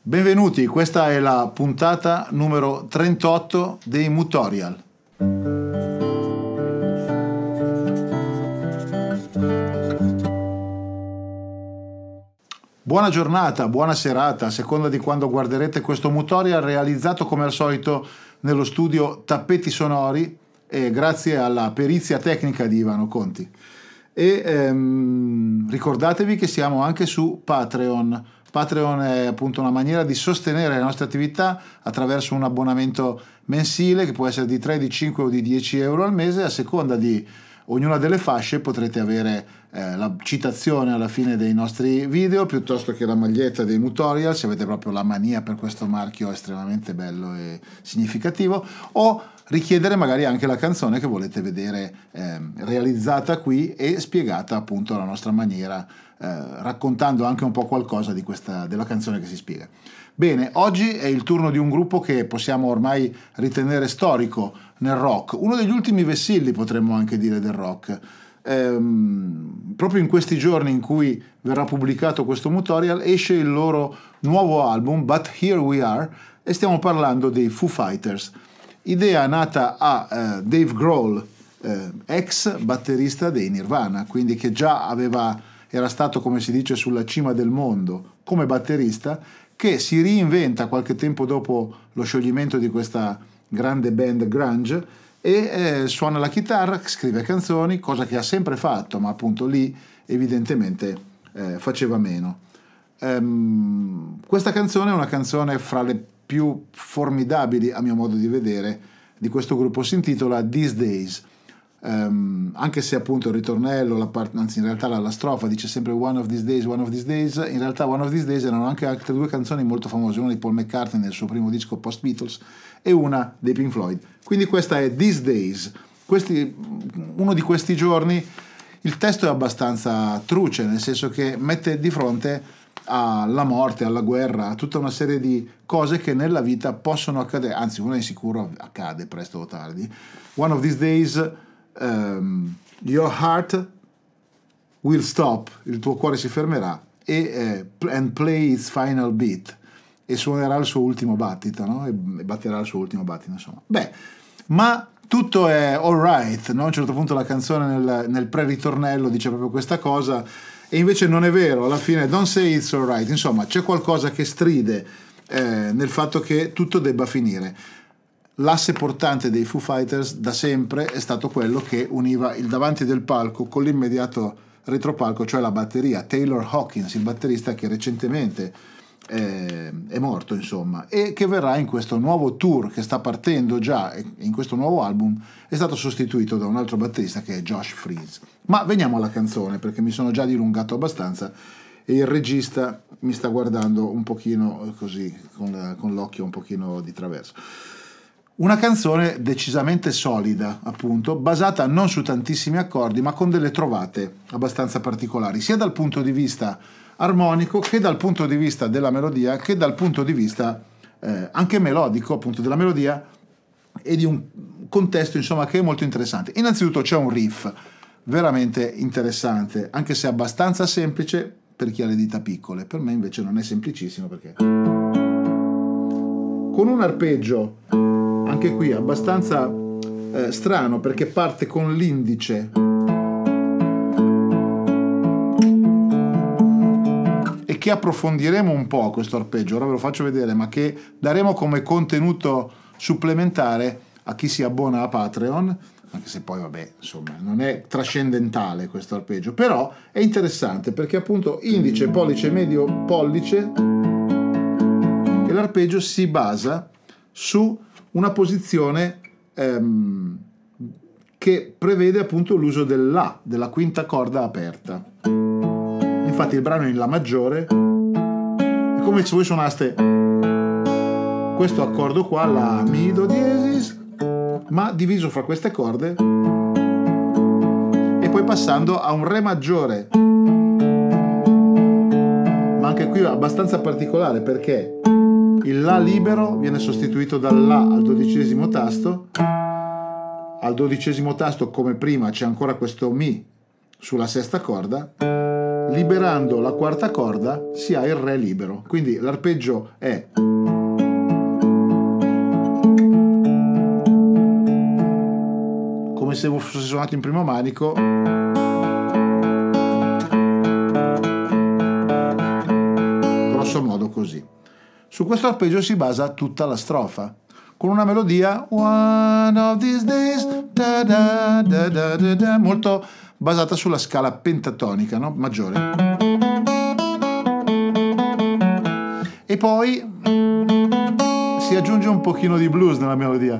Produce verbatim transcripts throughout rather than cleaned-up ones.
Benvenuti, questa è la puntata numero trentotto dei Mutorial. Buona giornata, buona serata, a seconda di quando guarderete questo Mutorial, realizzato come al solito nello studio Tappeti Sonori e grazie alla perizia tecnica di Ivano Conti. E ehm, ricordatevi che siamo anche su Patreon. Patreon è appunto una maniera di sostenere le nostre attività attraverso un abbonamento mensile che può essere di tre, di cinque o di dieci euro al mese. A seconda di ognuna delle fasce potrete avere eh, la citazione alla fine dei nostri video piuttosto che la maglietta dei Mutorial, se avete proprio la mania per questo marchio estremamente bello e significativo, o richiedere magari anche la canzone che volete vedere eh, realizzata qui e spiegata appunto alla nostra maniera, eh, raccontando anche un po' qualcosa di questa, della canzone che si spiega. Bene, oggi è il turno di un gruppo che possiamo ormai ritenere storico nel rock, uno degli ultimi vessilli potremmo anche dire del rock. Ehm, proprio in questi giorni in cui verrà pubblicato questo Mutorial esce il loro nuovo album But Here We Are e stiamo parlando dei Foo Fighters, idea nata a eh, Dave Grohl, eh, ex batterista dei Nirvana, quindi che già aveva, era stato, come si dice, sulla cima del mondo come batterista, che si reinventa qualche tempo dopo lo scioglimento di questa grande band grunge e eh, suona la chitarra, scrive canzoni, cosa che ha sempre fatto, ma appunto lì evidentemente eh, faceva meno. Ehm, questa canzone è una canzone fra le più formidabili, a mio modo di vedere, di questo gruppo. Si intitola These Days. Um, anche se appunto il ritornello, la part- anzi in realtà la, la strofa dice sempre One of These Days, One of These Days, in realtà One of These Days erano anche altre due canzoni molto famose, una di Paul McCartney nel suo primo disco post Beatles e una dei Pink Floyd. Quindi questa è These Days. Questi, uno di questi giorni. Il testo è abbastanza truce, nel senso che mette di fronte alla morte, alla guerra, a tutta una serie di cose che nella vita possono accadere, anzi una di sicuro accade presto o tardi. One of These Days, um, your heart will stop, il tuo cuore si fermerà e eh, and play its final beat, e suonerà il suo ultimo battito, no? E batterà il suo ultimo battito, insomma. Beh, ma tutto è alright, no? A un certo punto la canzone nel, nel pre-ritornello dice proprio questa cosa, e invece non è vero, alla fine don't say it's alright, insomma c'è qualcosa che stride eh, nel fatto che tutto debba finire. L'asse portante dei Foo Fighters da sempre è stato quello che univa il davanti del palco con l'immediato retropalco, cioè la batteria. Taylor Hawkins, il batterista che recentemente eh, è morto, insomma, e che verrà in questo nuovo tour che sta partendo già, e in questo nuovo album è stato sostituito da un altro batterista che è Josh Freese. Ma veniamo alla canzone, perché mi sono già dilungato abbastanza e il regista mi sta guardando un pochino così, con, con l'occhio un pochino di traverso. Una canzone decisamente solida, appunto, basata non su tantissimi accordi, ma con delle trovate abbastanza particolari, sia dal punto di vista armonico che dal punto di vista della melodia, che dal punto di vista eh, anche melodico, appunto, della melodia e di un contesto, insomma, che è molto interessante. Innanzitutto c'è un riff veramente interessante, anche se abbastanza semplice per chi ha le dita piccole. Per me invece non è semplicissimo, perché con un arpeggio anche qui abbastanza eh, strano, perché parte con l'indice e che approfondiremo un po' questo arpeggio, ora ve lo faccio vedere, ma che daremo come contenuto supplementare a chi si abbona a Patreon, anche se poi vabbè, insomma, non è trascendentale questo arpeggio, però è interessante perché appunto indice, pollice, medio, pollice, e l'arpeggio si basa su una posizione ehm, che prevede appunto l'uso del La, della quinta corda aperta. Infatti il brano è in La maggiore, è come se voi suonaste questo accordo qua, La, Mi, Do diesis, ma diviso fra queste corde e poi passando a un Re maggiore, ma anche qui è abbastanza particolare perché il La libero viene sostituito dal La al dodicesimo tasto, al dodicesimo tasto come prima c'è ancora questo Mi sulla sesta corda liberando la quarta corda si ha il re libero, quindi l'arpeggio è come se fosse suonato in primo manico, grosso modo così. Su questo arpeggio si basa tutta la strofa, con una melodia One of these days, da da da da da da, molto basata sulla scala pentatonica, no? Maggiore. E poi si aggiunge un pochino di blues nella melodia,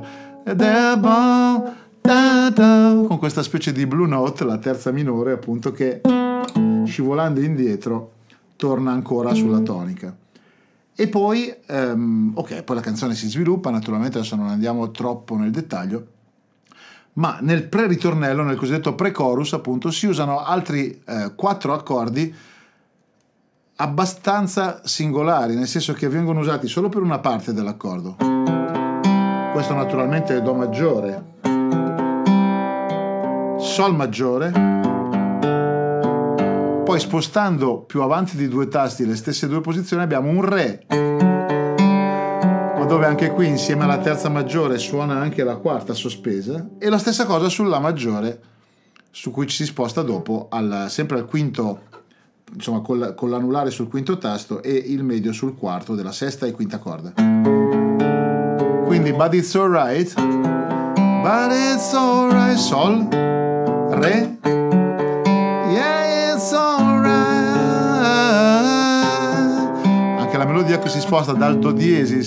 con questa specie di blue note, la terza minore appunto, che scivolando indietro torna ancora sulla tonica. E poi, um, ok, poi la canzone si sviluppa, naturalmente adesso non andiamo troppo nel dettaglio, ma nel pre-ritornello, nel cosiddetto pre-chorus appunto, si usano altri eh, quattro accordi abbastanza singolari, nel senso che vengono usati solo per una parte dell'accordo. Questo naturalmente è Do maggiore, Sol maggiore, poi spostando più avanti di due tasti le stesse due posizioni abbiamo un Re, ma dove anche qui insieme alla terza maggiore suona anche la quarta sospesa, e la stessa cosa sulla maggiore, su cui ci si sposta dopo al, sempre al quinto, insomma con, con l'anulare sul quinto tasto e il medio sul quarto della sesta e quinta corda. Quindi But It's Alright, But It's Alright, Sol, Re, yeah it's alright. Anche la melodia che si sposta dal Do diesis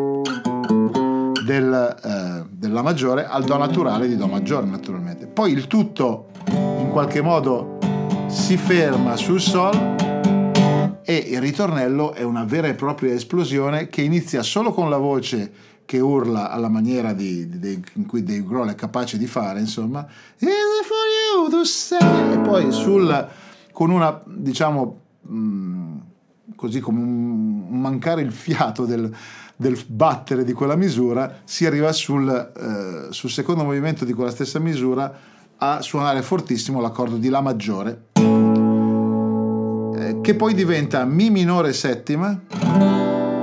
del, eh, della maggiore al Do naturale di Do maggiore, naturalmente. Poi il tutto in qualche modo si ferma sul Sol e il ritornello è una vera e propria esplosione che inizia solo con la voce che urla alla maniera di, di, di, in cui Dave Grohl è capace di fare, insomma, Is it for you to say? E poi sul, con una, diciamo, mh, così come un, un mancare il fiato del, del battere di quella misura, si arriva sul, eh, sul secondo movimento di quella stessa misura a suonare fortissimo l'accordo di La maggiore, eh, che poi diventa Mi minore settima,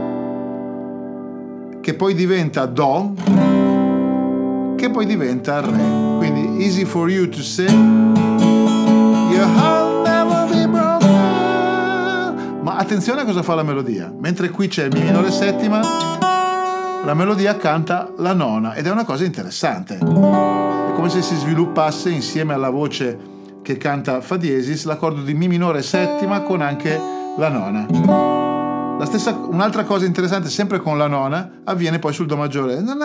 che poi diventa Do, che poi diventa Re. Quindi Easy for you to say, your heart never be broken. Ma attenzione a cosa fa la melodia. Mentre qui c'è il Mi minore settima, la melodia canta la nona, ed è una cosa interessante. È come se si sviluppasse insieme alla voce che canta Fa diesis l'accordo di Mi minore settima con anche la nona. La stessa, un'altra cosa interessante, sempre con la nona, avviene poi sul Do maggiore. La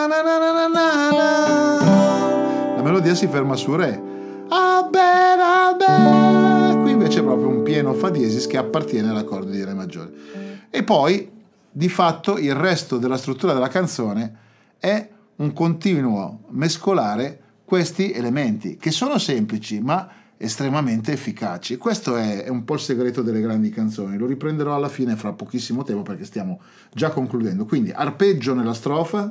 melodia si ferma su Re. Qui invece è proprio un pieno Fa diesis che appartiene all'accordo di Re maggiore. E poi, di fatto, il resto della struttura della canzone è un continuo mescolare questi elementi, che sono semplici, ma estremamente efficaci. Questo è, è un po' il segreto delle grandi canzoni. Lo riprenderò alla fine fra pochissimo tempo perché stiamo già concludendo. Quindi arpeggio nella strofa,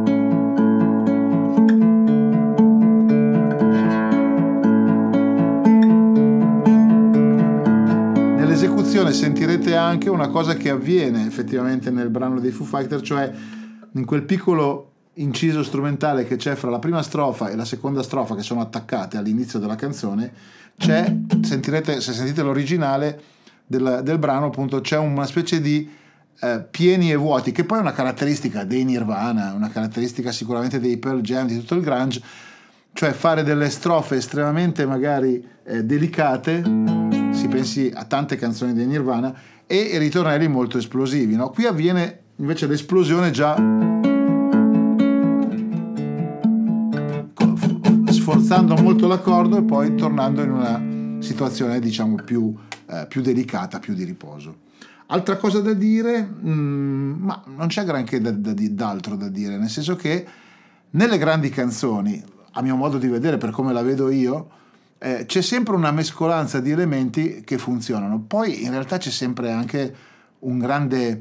nell'esecuzione sentirete anche una cosa che avviene effettivamente nel brano dei Foo Fighters, cioè in quel piccolo inciso strumentale che c'è fra la prima strofa e la seconda strofa, che sono attaccate all'inizio della canzone, c'è, sentirete, se sentite l'originale del, del brano, appunto, c'è una specie di eh, pieni e vuoti, che poi è una caratteristica dei Nirvana, una caratteristica sicuramente dei Pearl Jam, di tutto il grunge, cioè fare delle strofe estremamente magari eh, delicate, si pensi a tante canzoni dei Nirvana, e ritornelli molto esplosivi, no? Qui avviene invece l'esplosione già sforzando molto l'accordo e poi tornando in una situazione, diciamo, più, eh, più delicata, più di riposo. Altra cosa da dire, mh, ma non c'è granché da, da, d'altro da dire, nel senso che nelle grandi canzoni, a mio modo di vedere, per come la vedo io, eh, c'è sempre una mescolanza di elementi che funzionano. Poi in realtà c'è sempre anche un grande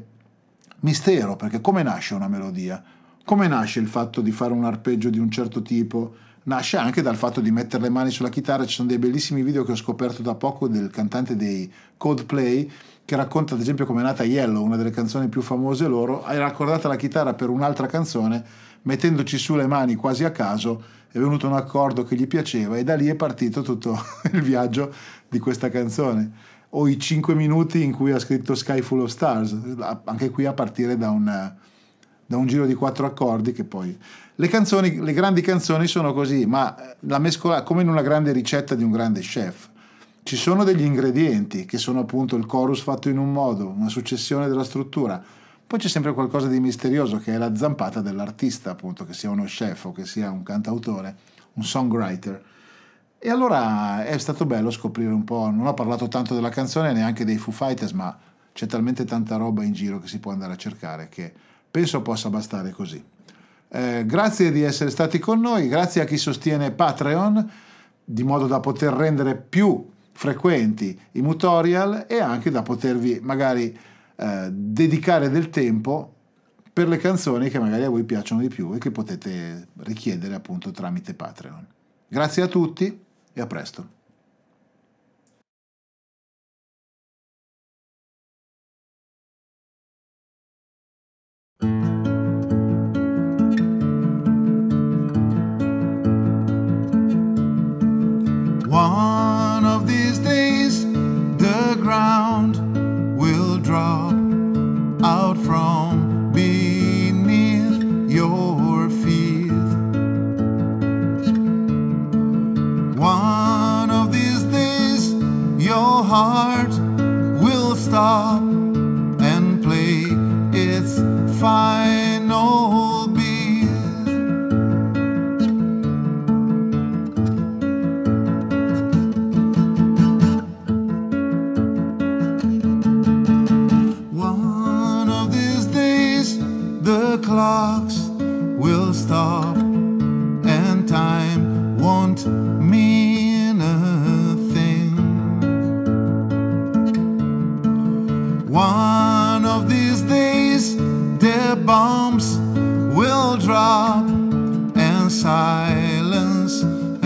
mistero, perché come nasce una melodia? Come nasce il fatto di fare un arpeggio di un certo tipo? nasce anche dal fatto di mettere le mani sulla chitarra. Ci sono dei bellissimi video che ho scoperto da poco del cantante dei Coldplay che racconta ad esempio come è nata Yellow, una delle canzoni più famose loro. Hai raccordato la chitarra per un'altra canzone, mettendoci su le mani quasi a caso è venuto un accordo che gli piaceva e da lì è partito tutto il viaggio di questa canzone. O i cinque minuti in cui ha scritto Sky Full of Stars, anche qui a partire da un, da un giro di quattro accordi. Che poi le canzoni, le grandi canzoni sono così, ma la mescola come in una grande ricetta di un grande chef. Ci sono degli ingredienti che sono appunto il chorus fatto in un modo, una successione della struttura, poi c'è sempre qualcosa di misterioso che è la zampata dell'artista, appunto, che sia uno chef o che sia un cantautore, un songwriter. E allora è stato bello scoprire un po', non ho parlato tanto della canzone neanche dei Foo Fighters, ma c'è talmente tanta roba in giro che si può andare a cercare che penso possa bastare così. Eh, grazie di essere stati con noi, grazie a chi sostiene Patreon, di modo da poter rendere più frequenti i tutorial e anche da potervi magari eh, dedicare del tempo per le canzoni che magari a voi piacciono di più e che potete richiedere appunto tramite Patreon. Grazie a tutti e a presto. One of these days the ground will drop out from beneath your feet. One of these days your heart will stop and play its final beat. One of these days the clocks will stop and time won't mean a thing. One of these days their bombs will drop and silence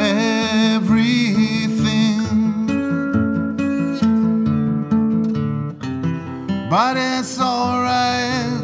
everything. But it's alright,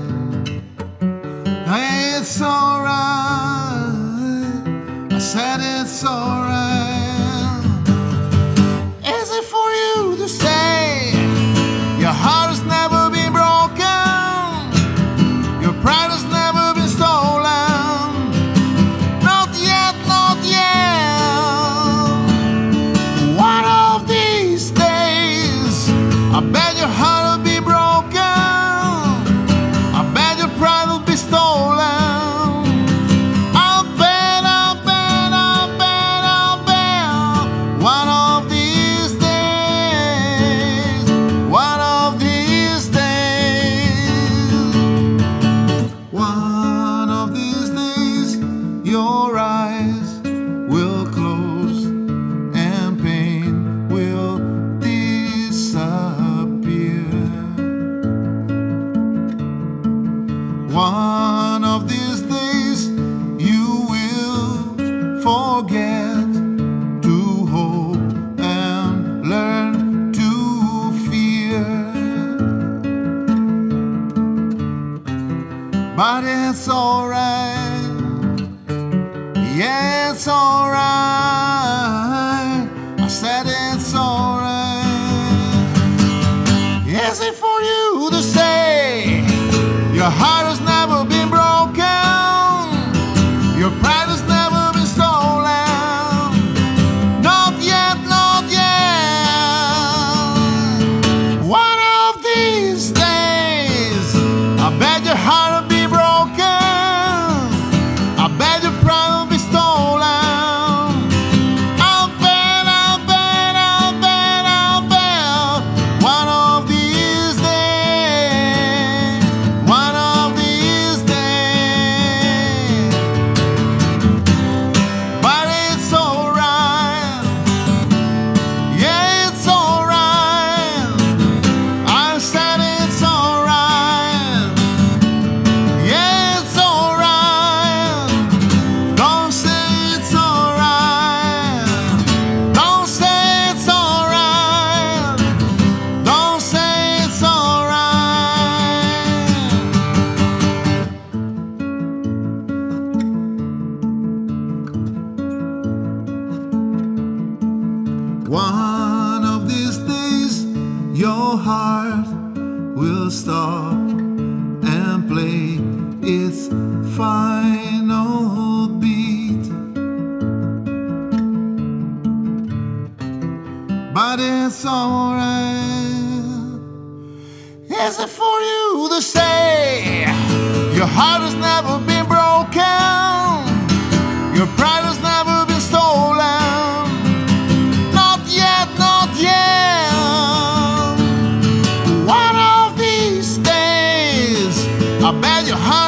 it's alright, I said it's alright. Is it for you to say your heart has never been broken, your pride has never been stolen? Not yet, not yet. One of these days I bet your heart will be broken, I bet your pride will be stolen. I'll bet, I'll bet, I'll bet, I'll bet. One of these days, one of these days, one of these days, your eyes will close and pain will disappear. One of these days you will forget to hope and learn to fear. But it's alright, yeah, it's alright, I said it's alright. Is it for you to say your heart has never been broken, your pride has never been stolen? Not yet, not yet. One of these days I bet your heart will be broken, I bet your pride will be stolen. heart has never been broken. Your pride has never been stolen. Not yet, not yet. One of these days, I bet your heart